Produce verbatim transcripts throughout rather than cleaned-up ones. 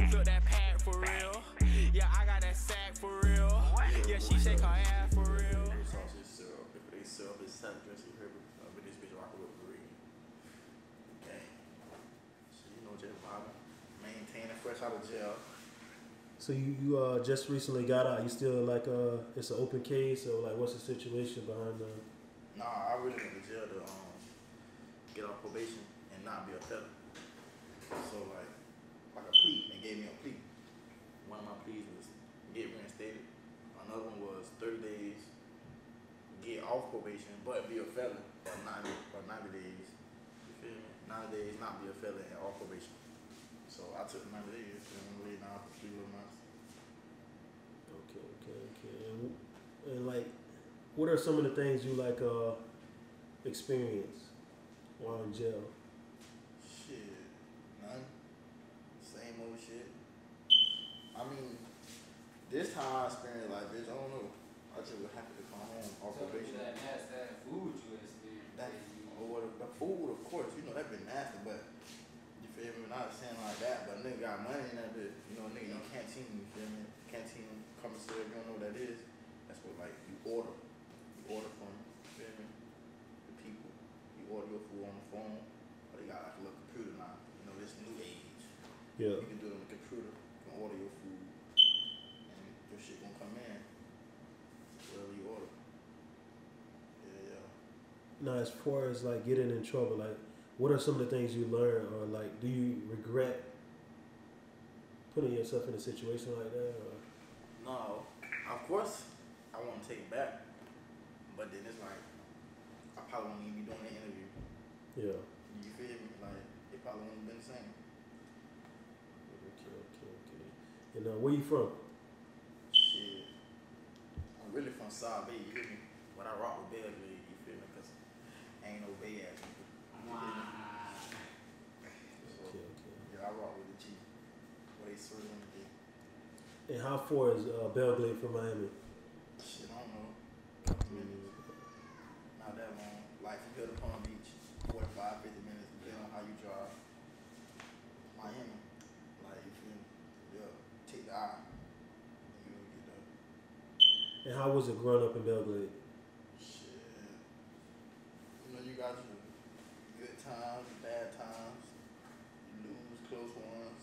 flip that pad for real. Yeah, I got that sack for real. Yeah, she shake her ass for real. Sausage syrup. If they syrup is salad dressing, you heard me. Uh, but this bitch rockin' with green. Okay. So you know, just vibing, maintaining fresh out of jail. So you, you uh just recently got out. You still like uh it's an open case, or like what's the situation behind the? Nah, I really went to jail to um get off probation and not be a felon. So like like a plea, they gave me a plea. One of my pleas was get reinstated. Another one was thirty days get off probation but be a felon for ninety or ninety days. You feel me? Ninety days not be a felon and off probation. So I took ninety days and I'm laid down for three little months. Okay, okay, okay. And, and like, what are some of the things you like uh experience while in jail? Shit, none. Same old shit. I mean, this time I experienced like, bitch, I don't know. I just was happy to come home off So probation. that nasty that food you experienced. That, or the, the food, of course, you know that been nasty, but you feel me? Not saying like that, but nigga got money in that bitch. You know, nigga, you canteen, you feel me? Canteen commissary, you don't know what that is. That's what like you order. You order from, you feel me? The people. You order your food on the phone, or they got like a little computer now. You know, this new age. Yeah. You can do it on the computer. You can order your food, and your shit gonna come in. Whatever you order. Yeah, yeah. Now, as far as like getting in trouble, like, what are some of the things you learn, or like, do you regret putting yourself in a situation like that? Or? No, of course I want to take it back, but then it's like I probably won't even be doing the interview. Yeah. You feel me? Like it probably won't have been the same. Okay, okay, okay. And uh, where you from? Shit, I'm really from South Bay. You hear me? But I rock with Bell Glade. You feel me? Cause ain't no Bay ass people. Wow. So, Okay, okay. yeah, I rock with the G. What they sort of do. And how far is uh, Belgrade from Miami? Shit, I don't know. Couple minutes. Not that long. Like from here to Palm Beach, forty-five, fifty minutes, depending on how you drive. Miami, like you feel me? Yeah, take the eye. You gonna get there. And how was it growing up in Belgrade? Shit. You know, you got your good times, bad times. You lose close ones.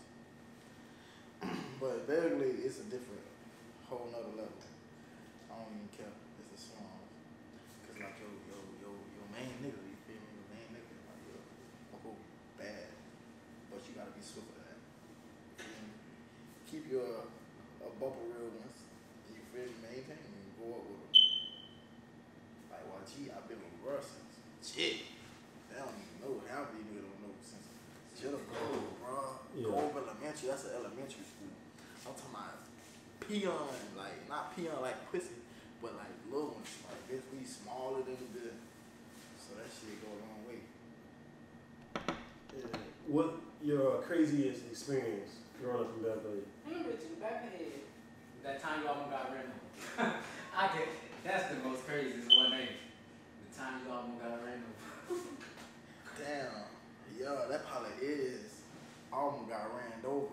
But Belgrade is a different, whole nother level. I don't even care. It's the slums. Cause like yo, yo, yo, your main nigga, you feel me? Your main nigga, like yo, oh, bad. But you gotta be swift of that. You feel me? Keep your a bubble real ones. You feel me? Maintain and go up with them. Like Y G, I've been with Russ since shit. They don't even know. Half of these niggas don't know since Jill Gold, bro. Yeah. Gold Elementary, that's an elementary school. I'm talking about peon, like not peon like pussy, but like little ones. Like this, we smaller than the. So that shit go a long way. Yeah. What your craziest experience growing up in Belgrade? Remember to the back of the head. That time you almost got ran over. I get that's the most craziest one name. The time you almost got ran over. Damn, yeah, that probably is. I almost got ran over.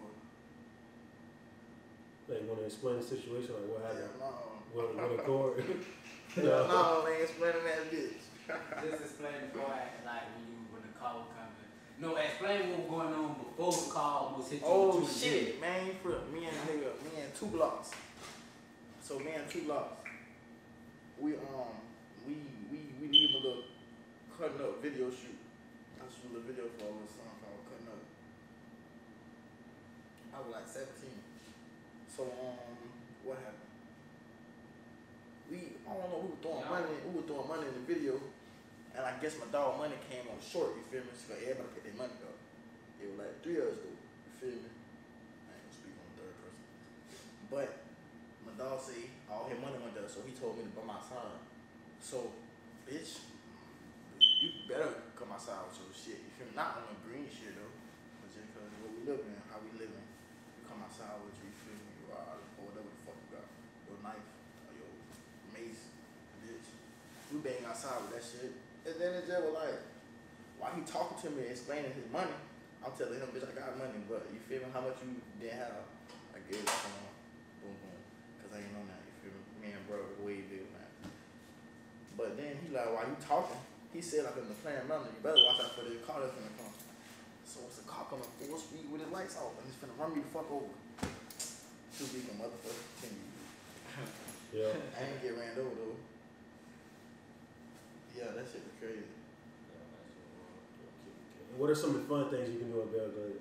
Like, you want to explain the situation? Like, what happened? Hell no. What, what occurred? Hell no, ain't explaining that bitch. Just explain before I, like when you when the call was coming. No, explain what was going on before the call was hit you. Oh with you shit, man, for me and nigga, me and two blocks. So me and two blocks. We um we we we leave a little cutting up video shoot. I shoot a video for a little song called Cutting Up. I was like seventeen. So um what happened? We I don't know who was throwing Yeah. money who was throwing money in the video. And I guess my dog money came on short, you feel me? So everybody put their money up. It was like three of us though, you feel me? I ain't gonna speak on the third person. But my dog say all his money went there, so he told me to buy my side. So, bitch, you better come outside with your shit. You feel me? Not on the green shit though. But just cause what we live in, how we living, you come outside with you, you feel me? You ride or whatever the fuck you got. Your knife or your mace, bitch. We bang outside with that shit. And then it just was like, while he talking to me, explaining his money, I'm telling him, bitch, I got money, but you feel me? How much you didn't have? I gave it to him. Boom, boom. Cause I ain't know that. You feel me? Me and bro way big, man. But then he like, while you talking, he said like in the plan manner, you better watch out for the car that's gonna come. So it's a car coming full speed with his lights off, and he's finna run me the fuck over. Too big a motherfucker. Yeah. I ain't get ran over though. Yeah, that shit was crazy. And what are some of the fun things you can do in Belgrade?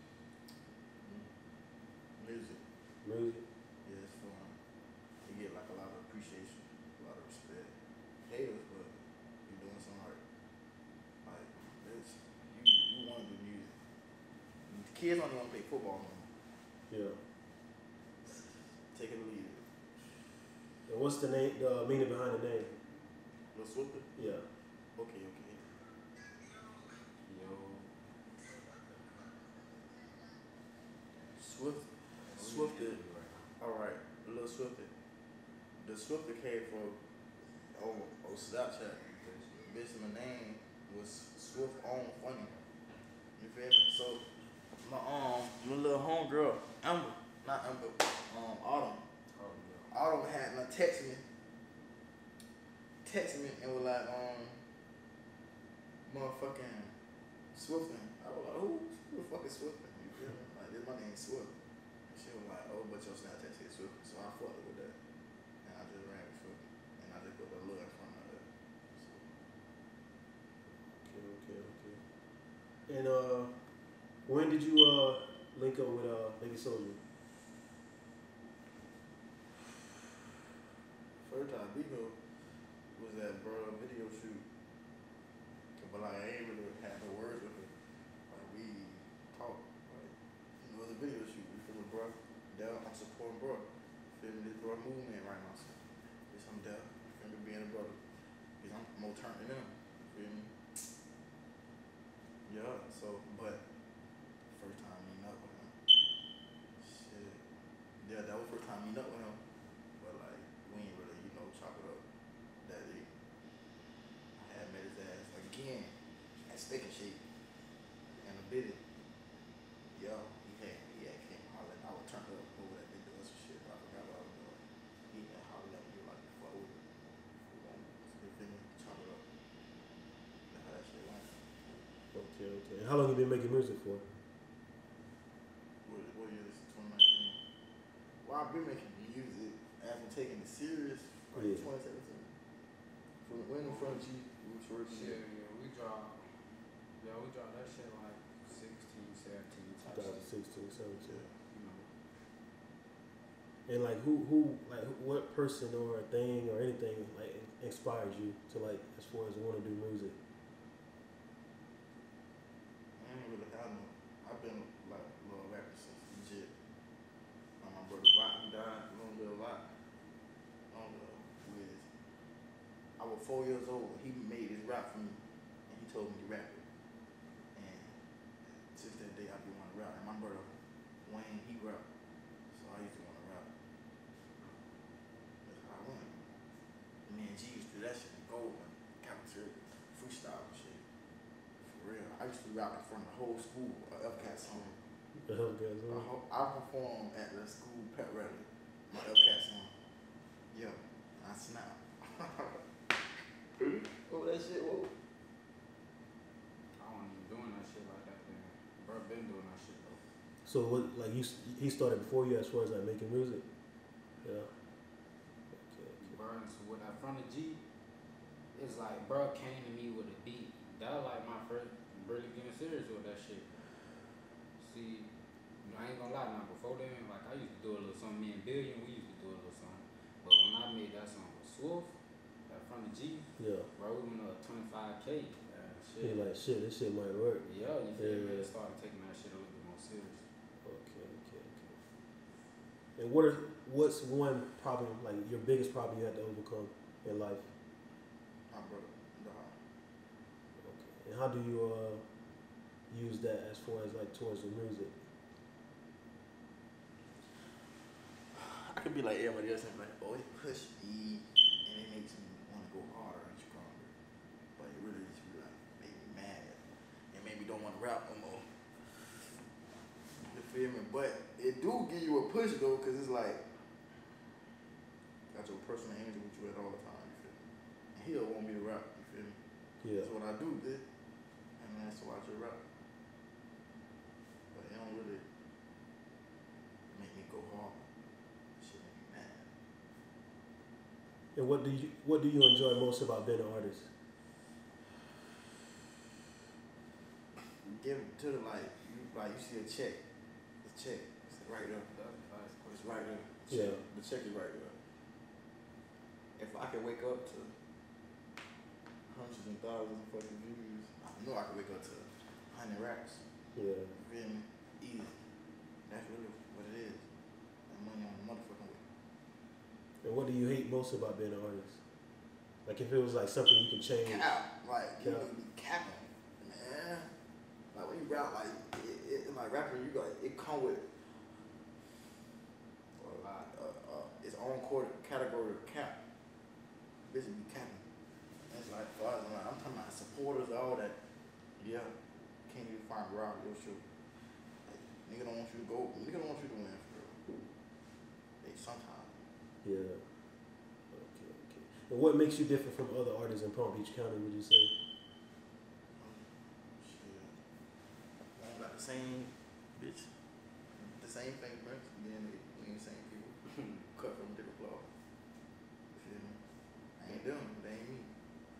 Music. Music. Yeah, it's fun. You get like a lot of appreciation, a lot of respect. Haters, but you doing some art. Like, bitch, you you want to do music. The kids don't even want to play football no more. Yeah. Take it or leave it. And what's the name? The meaning behind the name? Lil Swiffer? Yeah. Okay, okay. Yo. Swift, Swifted. All right, Lil Swifted. The Swifter came from on on Snapchat. Bitch, my name was Swift on Funny. You feel me? So my um my little homegirl Amber, not Amber, um Autumn. Oh, yeah. Autumn had me text me, text me and was like um motherfucking Swiftin. I was like, who? Who the fuck is Swiftin? You feel me? Like this my name Swift. She was like, oh, but your Snapchat said Swiftin, so I fucked with that. And I just ran with Swiftin. And I just put a little in front of it. So, Okay, okay, okay. And uh, when did you uh link up with uh Baby Soldier? first time we go was that bro video shoot. But like I ain't really had no words with her. Like we talked. Like it was a video shoot. We feel it, bro. Down, I'm supporting bro. Feel me, this bro movement right now. So it's I'm down. Feel me, being a brother. Cause I'm more turned than them. Feel me? Yeah. So, but first time meeting up with him. Shit. Yeah, that was first time meeting up with him. But like we ain't really, you know, chop it up that day. I had met his ass again at Steak and Shake and a bit it. Yo, he had he had came hollering. I was turned up over that big doing some shit. I forgot what I was doing. He had hollered at me like fuck with it. You feel me? Chop it up. That's how that shit went. Okay, okay. And how long you been making music for? What, what year is this? twenty nineteen. Well, I've been making music after taking it serious. Like Yeah. twenty seventeen. From when in front of G, we was working. Shit, yeah, we draw. Yeah, we draw that shit like sixteen, seventeen type twenty shit. sixteen, seventeen. You know. And like who who like who- what person or thing or anything like inspires you to like as far as want to do music? I ain't really had no. I've been like a little rapper since legit. Like my brother Rock, who died, Long Bill Rock. Long Bill, who is. I was four years old. He made his rap for me, and he told me to rap it. And since that day, I've been wanting to rap. And my brother Wayne, he rap, so I used to want to rap. That's how I went. And me and G used to do that shit in gold, man. Cafeteria, freestyle and shit. For real. I used to rap in front of the whole school, a F C A T song. The hell guys I, on? ho- I performed at the school pep rally, my F C A T song. Yo, I snap. Oh, that shit, whoa. I wasn't even doing that shit like that then. Bro, been doing that shit though. So what like you s- he started before you as far as like making music? Yeah. Okay, okay. Bro, and so with that front of G, it's like bro came to me with a beat. That was like my first really getting serious with that shit. See, you know, I ain't gonna lie now, before then, like I used to do a little something, me and Billion, we used to do a little something. But when I made that song with Swift, that front of G, Yeah. bro, we went up twenty-five K. Uh, He shit. like shit, this shit might work. Yeah, you feel me? Yeah. I started taking that shit a little bit more serious. Okay, okay, okay. And what are what's one problem like your biggest problem you had to overcome in life? My brother died. Okay. And how do you uh use that as far as like towards the music? I could be like everybody else and be like, oh, it push me and it makes me want to go harder and stronger. But it really just be like, made me mad. It made me don't want to rap no more. feel me? But it do give you a push though, cause it's like got your personal angel with you at all the time. You feel me? And he'll want me to rap. You feel me? Yeah. That's what I do, bitch. And that's why I just rap. But it don't really make me go hard. Shit make me mad. And what do you what do you enjoy most about being an artist? Give it to the like, you like you see a check, the check, it's right there. It's right there. Yeah. The check is right there. If I could wake up to hundreds and thousands of fucking views, I know I could wake up to hundred racks. Yeah. You feel me? Easy. That's really what it is. That money on the motherfucking way. And what do you hate most about being an artist? Like if it was like something you can change. Cap, like you Cap. be capping, man. Like when you rap, like it, it like rapping, you got it come with uh, uh, uh, its own quarter category of cap. Bitch be capping. And it's like, for us, like, I'm talking about supporters, all that. Yeah, can't even find route your show. Like, nigga don't want you to go. Nigga don't want you to win for real. They sometimes. Yeah. Okay, okay. And what makes you different from other artists in Palm Beach County, would you say? Shit. I don't got the same bitch. The same fingerprints. Then they we ain't the same people. Cut from different cloth. You feel me? I ain't them. They ain't me.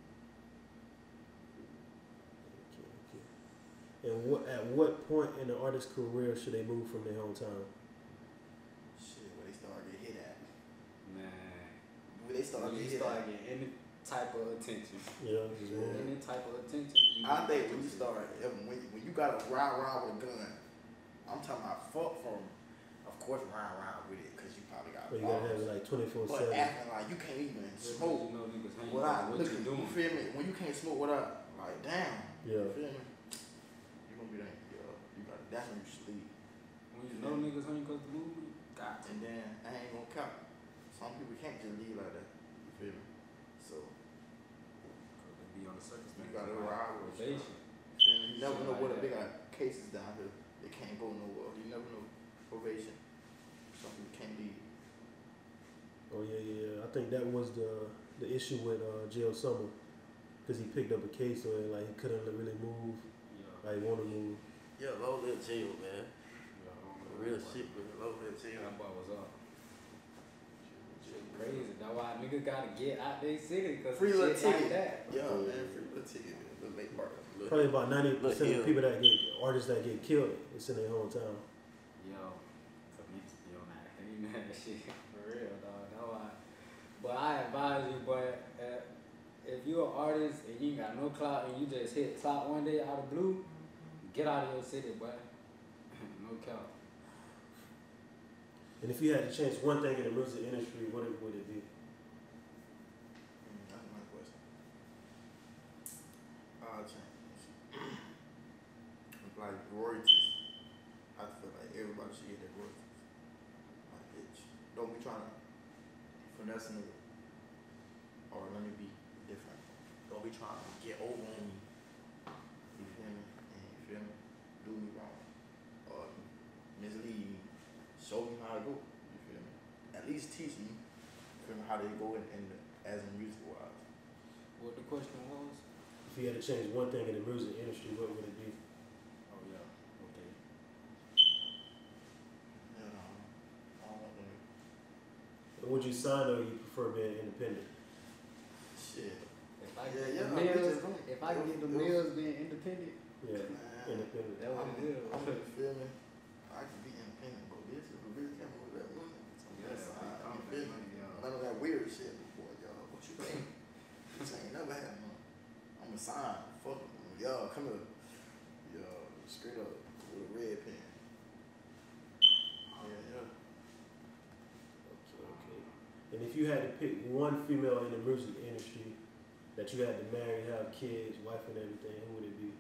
Okay, okay. And what at what point in the artist's career should they move from their hometown? Shit, where they start getting hit at. Man. Where they start When you getting hit start at. getting any type of attention, Yeah, just Yeah. one. any type of attention, you I get think when you attention. start, if- when you, when you gotta ride around with a gun, I'm talking about fuck from, of course, ride around with it, cause you probably got But you gotta have balls. it like twenty-four But seven. acting like you can't even Just smoke You know niggas hang without what looking. you You doing. feel me? When you can't smoke without, like, damn. Yeah. You feel me? You gonna be there, yo. You got that's when you should leave. When you know niggas hang cause the movement, got to. And then I ain't gonna count. Some people can't just leave like that. You feel me? So Cause they be on the circus. you man. gotta ride with Probation. you. Feel me? You never Shit know like what that. they got cases down here. They can't go nowhere. You never know. Probation. Some people can't leave. Oh yeah, yeah, yeah. I think that was the the issue with uh, Jail Summer, because he picked up a case where like he couldn't really move, Yeah. like want to move. Yeah, low live jail, man. Yeah, I don't know Real what- shit, bro. Low live jail. That boy was up. Shit crazy. That's why niggas gotta get out they city cause Free little shit like ticket. that. Yeah, man. Free little ticket. Little late part. Little- Probably about ninety Look percent here. of people that get artists that get killed, it's in their hometown. Yo, for me to be on that, ain't that shit for real, dog. That's why. But I advise you, but uh, if you're an artist and you ain't got no clout and you just hit top one day out of blue, get out of your city, boy. No clout. And if you had to change one thing in the music industry, what it, would it be? Mm, that's my question. I'll change. Like royalties. I feel like everybody should get their royalties. Like, bitch, don't be trying to finesse a nigga. Or let me be different. Don't be trying to get over on me. You feel me? And you feel me? Do me wrong. Or mislead me. Show me how to go. You feel me? At least teach me. You feel me? How they go in, in the, as in music wise. What the question was? If you had to change one thing in the music industry, what would it be? Oh yeah, okay. Yeah, no, I don't want them. And would you sign or you prefer being independent? Shit. If I Yeah, get yeah, the we mills, just don't- if I it get the was- it was- mills being independent, Yeah, Man, independent. That what I'm, it is. I'm gonna feel me. I can be independent, but bitch, if a bitch got with that money, yeah, that's if fine. I You come feel that me? money, yeah. None of that weird shit before, y'all. What you think? Bitch ain't never had none. I'm a sign. Fuck it. Y'all, come here. Y'all, straight up with a red pen. Yeah, yeah. Okay, okay. And if you had to pick one female in the music industry that you had to marry, have kids, wife, and everything, who would it be?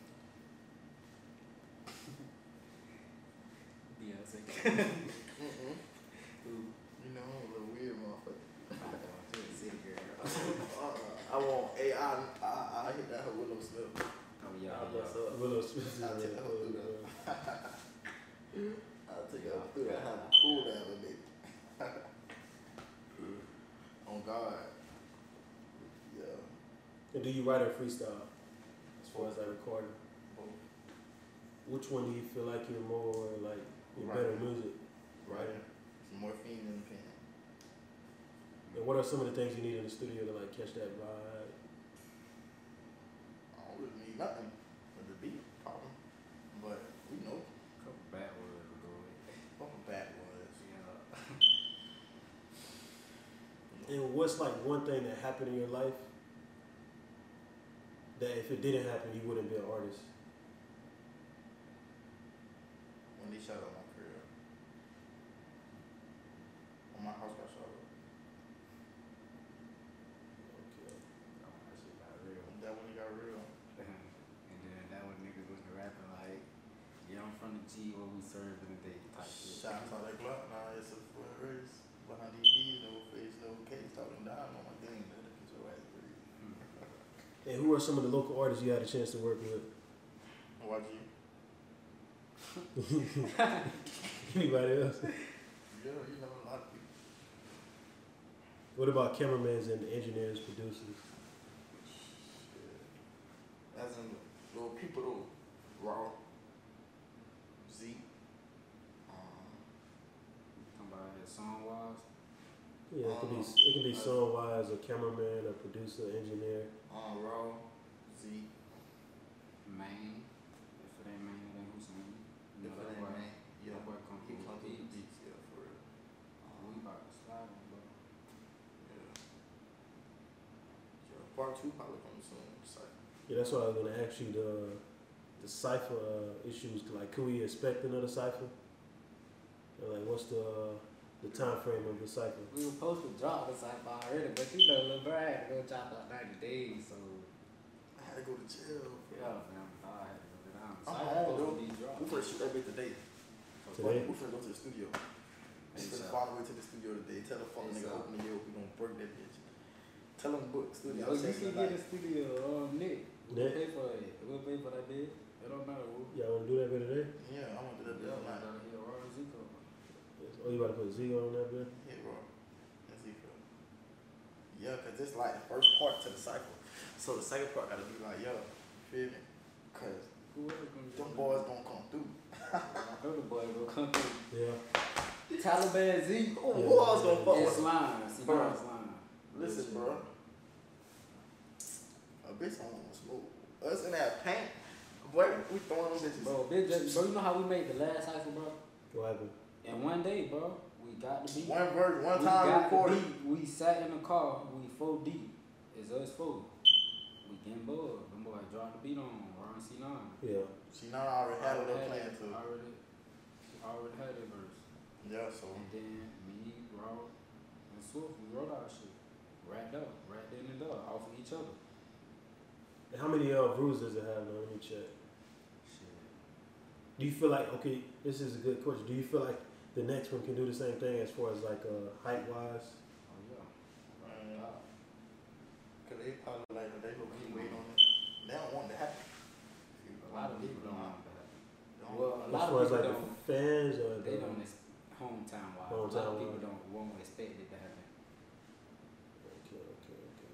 Beyonce. Mm-mm. Who? You know, I'm a little weird motherfucker. City girl. uh-uh. I want A I. I, I, I hit that her Willow Smith. Oh yeah, I yeah. bust up. Willow Smith. I'll take that whole Yeah. I'll take you through that have a cool down a bit. On God. Yeah. And do you write or freestyle as far as like recording? Both. Which one do you feel like you're more like you're Right. better music? Right. It's morphine than pen. And what are some of the things you need in the studio to like catch that vibe? I don't really need nothing but the beat problem. But we know Couple bad words to go with. what a bad was. Yeah. And what's like one thing that happened in your life that if it didn't happen, you wouldn't be an artist? When they shot up my career. When my house got shot up. Okay. Oh, that shit got real. That when it got real. And then that when niggas was rapping like, yeah, I'm from the G where we serve in the day type shit. Shots all that Glock. Nah, it's a foot race. Behind D Vs, no face, no case. Talking down on my game. That is your ass breathe. And who are some of the local artists you had a chance to work with? Watch you. Anybody else? Yeah, you know a lot of people. What about cameramans and engineers, producers? Yeah. As in little people though. Raw. Z. Um, Talking about his song wise. Yeah, it could be it can be song wise, a cameraman, a producer, engineer. uh, Raw. Z. Maine. If it ain't Maine, it ain't Hussein. You If know it that ain't boy. man, yeah. That boy come He through come with through the beats. beats, yeah, for real. Oh, Um, we about to slide on, bro. yeah. Yeah. Part two probably coming soon. Sorry. Yeah, that's what I was gonna ask you. The the cipher uh, issues. Like, could we expect another cipher? And like, what's the uh, the time frame of the cipher? We were supposed to drop the cypher already, but you know, Lil Bro had to go drop about ninety days, so I had to go to jail. yeah, fam, I had to go down. I'm Cypher home, supposed to dude. be dropped. We finna shoot that bit today. Today? We finna go to the studio. We Hey, finna so- find a way to the studio today. Tell the fucking Hey, nigga so- open the door. We gonna break that bitch. Tell him book studio. Oh, you session can tonight. get a studio, um, Nick. We'll Nick? pay for it. We'll pay for that bid. It don't matter who. Y'all wanna do that bit today? Yeah, I want to do that Yeah, bitch tonight. gotta hear Roy Zico. Oh, you about to put Zigo on that bit? Yeah, bro. That's it, bro. Yeah, cause it's like the first part to the cycle. So the second part gotta be like, yo, you feel me? Cause Who else gonna do them it? boys gonna come through. I know the boy gonna come through. Yeah. Taliban Z. Who, who else gonna fuck It's with? line. See, Bro. it's line. Listen, bro. A bitch don't want to smoke. Us in that paint, boy, we throwing them bitches. Bro, bitch, just, bro, you know how we made the last cycle, bro? What happened? In one day, bro, we got the beat. One verse, one we time got recorded. the beat. We sat in the car. We four deep. It's us four. We getting bored. Them boys dropped the beat on Ron C nine. Yeah. She now already had it up playing it. too. Already, already had it verse. Yeah, so And then me, Raw, and Swift, we wrote our shit. Rapped out, rapped in and out, off of each other. And how many uh, views does it have now? Let me check. Shit. Do you feel like, okay, this is a good question. Do you feel like the next one can do the same thing as far as like uh, height wise? Oh yeah. Man. Right. cause they probably like they gonna keep waiting on it. They don't want it to happen. A lot of people don't want that. They don't Well, a want As lot far of as people like don't. the fans or They the, don't. Ex- hometown wise. A lot Hometown of people wise. don't won't expect it to happen. Okay, okay, okay.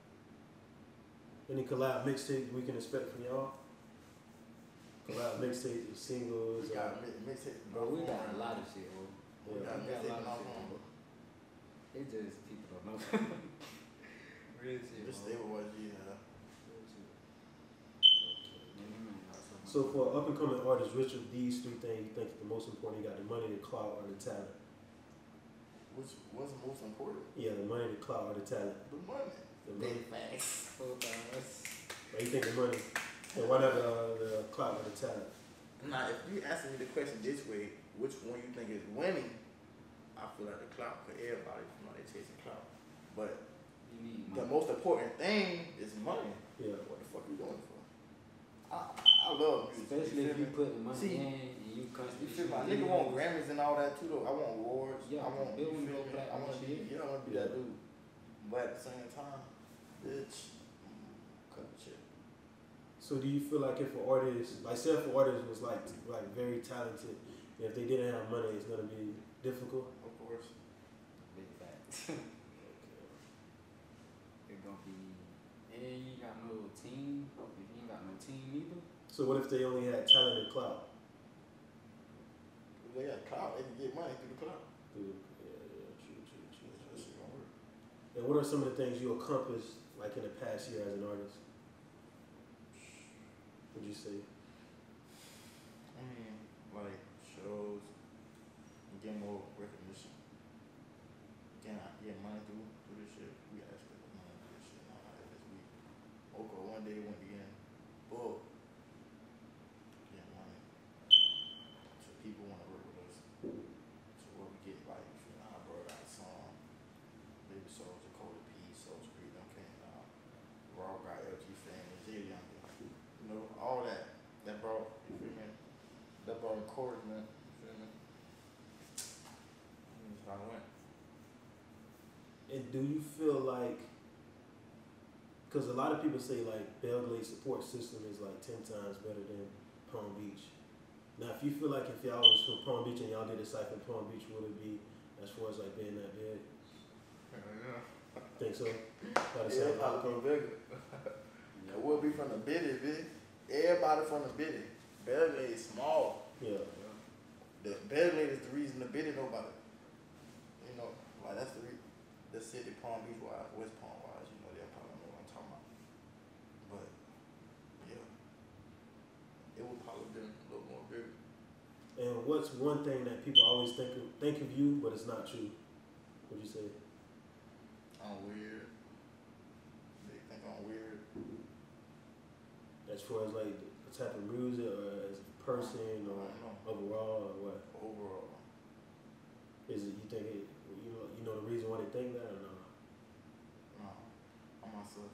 Any collab mixtapes we can expect from y'all? Collab mixtapes, singles. We Uh, got mi- mixtape. Bro, we got a lot of shit, bro. We got We got a mixtape lot and of all shit, on. bro. It's just people don't know. Real shit, Just bro. stay with what you have. Real shit. Many men got so much. so for up and coming artists, which of these three things you think is the most important? You got the money, the clout, or the talent? Which what's most important? Yeah, the money, the clout, or the talent. The money. The money. facts. Four thousand. Or you think the money? And why not the, the clout or the talent? Now, if you asking me the question this way, which one you think is winning? I feel like the clout, cause everybody, you know, they chasing clout. But You need the money. most important thing is money. Yeah. What the fuck you doing for? I I love music. Especially if feel you me? put the money See, in and you constantly You feel shoot my nigga want videos. Grammys and all that too though. I want awards. Yeah, I want Bill you wanna feel go me? platinum I want to be shit. yeah, I want to be Yeah. that dude. But at the same time, bitch, mm, cut the shit. So do you feel like if an artist, like say if an artist was like like very talented If they didn't have money, it's gonna be difficult. Of course. Big facts. It's gonna be, and you ain't got no team. If you ain't got no team either. So what if they only had talent and clout? If they got clout, they can get money through the clout. Dude, yeah, yeah, true, true, true. That shit gonna work. And what are some of the things you accomplished, like in the past year as an artist? Would you say? I mean, like shows, get more recognition. Again, I get money through through this shit. We actually get money through this shit. Not like this week. Oko one day went again. Bull. Get money. So people want to work with us. So what we get like, you know, I brought out a song. Baby Soulja, Cody P, Soulja Creek, them came out. Raw got L G Family, Jay Young. You know, all that. That brought, you feel me? That brought encouragement, you feel me? And that's how I went. And do you feel like, because a lot of people say like Belgrade support system is like ten times better than Palm Beach. Now, if you feel like if y'all was from Palm Beach and y'all did a site in Palm Beach, would it be as far as like being that big? Yeah. Think so? About the Yeah, same probably outcome? go bigger. It will be from the bitty, bitty. Everybody from the bitty. Belgrade is small. Yeah. The Belgrade is the reason the bitty know about it. You know, like that's the re- the city Palm Beach wise, West Palm wise, you know, they'll probably know what I'm talking about. But yeah, it would probably been a little more bigger. And what's one thing that people always think of, think of you, but it's not true? What'd you say? I'm weird. They think I'm weird. As far as like the type of music, or as a person, or I don't know. overall, or what? Overall, Is it you think it? You know, you know the reason why they think that, or no? no, I'm myself.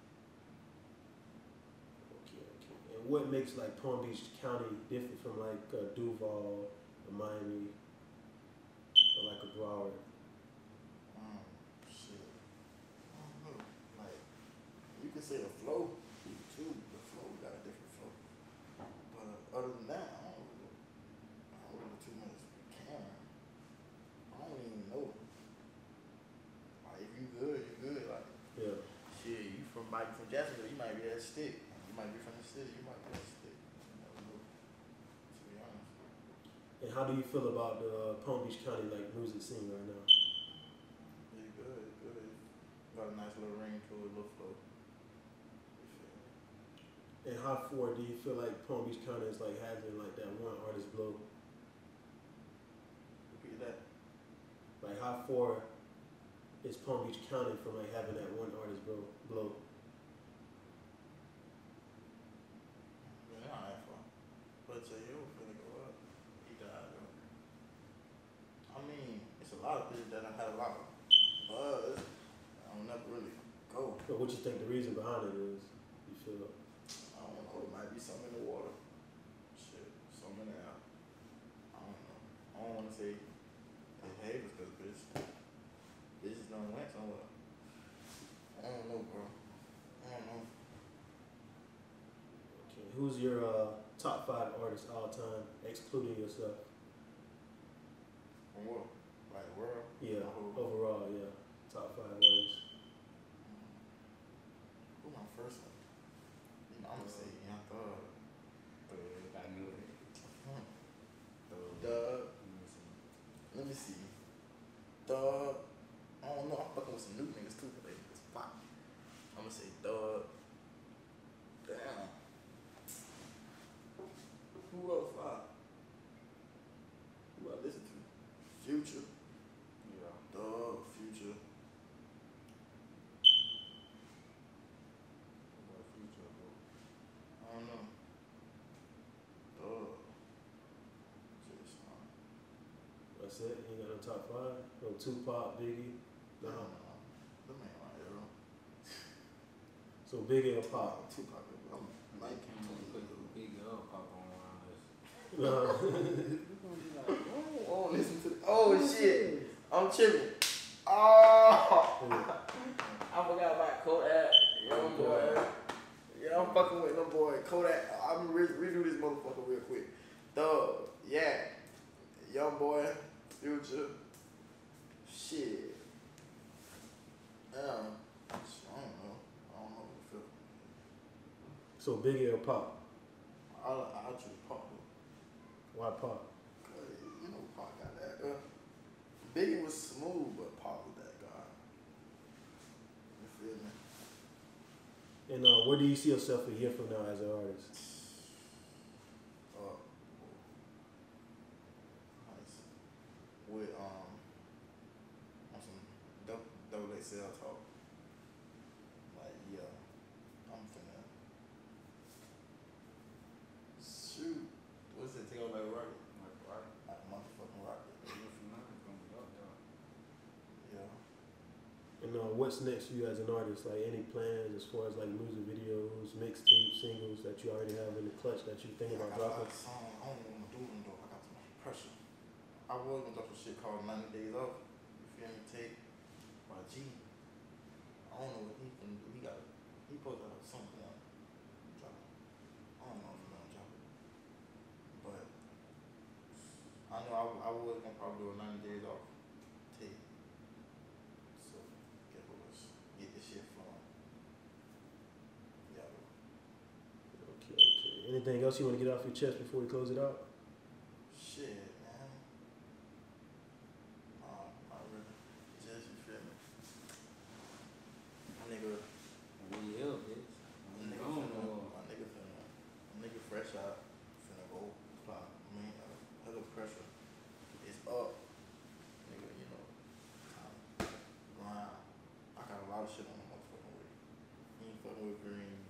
Okay, okay. And what makes like Palm Beach County different from like uh, Duval, or Miami, or like a Broward? Um, shit. I don't know. Like, you can say the flow, too. The flow got a different flow. But uh, other than that, I don't really, I don't really too much care. I don't even know. Like, if you good, you good. Like, Yeah. shit, you from might be from Jacksonville, you might be that stick. You might be from the city, you might be that stick. You never know. To be honest. And how do you feel about the uh, Palm Beach County like music scene right now? It's good, it's good. Got a nice little ring to it, little flow. You feel me? And how far do you feel like Palm Beach County is like having like that one artist blow? Repeat that. Like how far is Palm Beach County from like having that one artist blow? Blow. Yeah, not that far. But J O finna go up. He died though. I mean, it's a lot of people that have had a lot of buzz. I don't never really go. But what you think the reason behind it is? You feel? I don't know. It might be something in the water. Shit, something in the air. I don't know. I don't want to say they hate us because bitch, bitches done went somewhere. I don't know, bro. I don't know. Okay. Who's your uh, top five artists all time, excluding yourself? From what? Like world? Yeah. My whole- Overall, yeah. Top five artists. Who my first one? You know, I'm gonna say Young Thug. Thug, I knew it. Hmm. Thug. Doug. Let me see. Let me see. Doug. I don't know. I'm fucking with some new niggas too. But it's fine. I'm gonna say Doug. Damn. Who else? Fly? Who I listen to? Future. Yeah. Doug. Future. What future, bro? I don't know. Doug. Just, um, That's it. You ain't got no top five. No Tupac, Biggie. no, No. no. Them ain't my hero. So Biggie or Pop? Tupac. I'm I nineteen, can't even put twenty. the big up pop on around this. No. We're gonna be like, Oh, oh, listen to the, oh shit. I'm tripping. Oh, I forgot about Kodak. Young boy. Yeah, I'm fucking with no boy. Kodak. I'm gonna re- redo this motherfucker real quick. Thug. Yeah. Young Boy, Future. Shit. Um, I don't know. I don't know what to feel. So Biggie or Pop? I I choose Pop. Why Pop? Cause you know Pop got that. Uh, Biggie was smooth, but Pop was that guy. You feel me? And uh, where do you see yourself a year from now as an artist? Uh, nice. With um, on some double double X L talk. Like yeah, I'm finna shoot. What's it? Take out like rocket, Like, right? like a motherfucking rocket. A year from now, it's gonna be up there. Yeah. And uh, what's next for you as an artist? Like any plans as far as like music videos, mixtapes, singles that you already have in the clutch that you think I about got a lot dropping? of songs. I don't want to do them though. I got too much pressure. I was gonna drop some shit called ninety days Off. You feel me? Take by G. I don't know what he can do. He got. He supposed to have something on. Drop it. I don't know if he's gonna drop it. But I know I, I was gonna probably do a ninety days off tape. So get us get this shit flowing. Yeah. Okay, okay. Anything else you want to get off your chest before we close it out? Shit, man. Um, I really just you feel me. My nigga, We here, bitch. my We nigga gone, finna, or- my nigga finna, my nigga fresh out, finna go pop. I mean, uh, hella pressure. It's up, nigga. You know, time grind. I got a lot of shit on the motherfucking way. He ain't fucking with green.